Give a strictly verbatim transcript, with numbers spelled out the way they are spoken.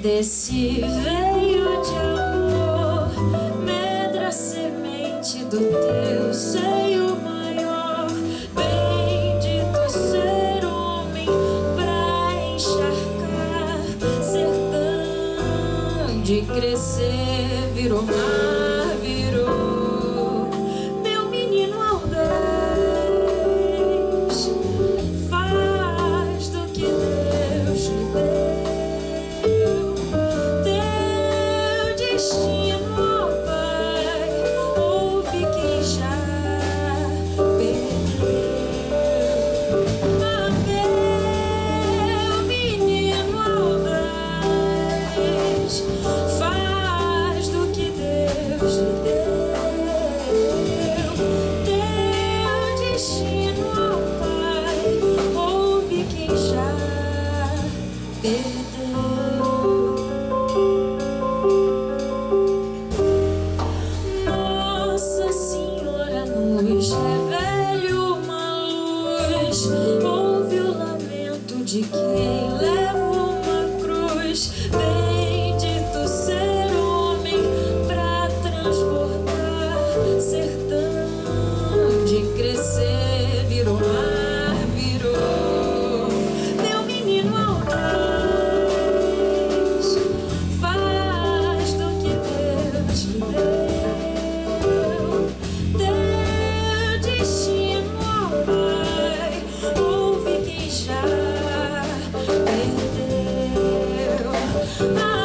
desse veio de amor, medra a semente do teu seio maior. Bendito ser homem pra encharcar, sertão de crescer virou mar, virou meu menino audaz. Faz do que Deus lhe deu, teu destino, ó Pai, ouve quem já perdeu. Ah, meu menino audaz, faz do que Deus lhe deu, teu destino, ó Pai, ouve quem já perdeu. Nossa Senhora nos revele uma luz, ouve o lamento de quem leva uma cruz. Bendito ser homem pra transbordar, sertão de crescer virou mar, virou meu menino audaz. Faz do que Deus lhe deu, teu destino, ó Pai, ouve quem já perdeu. Ah,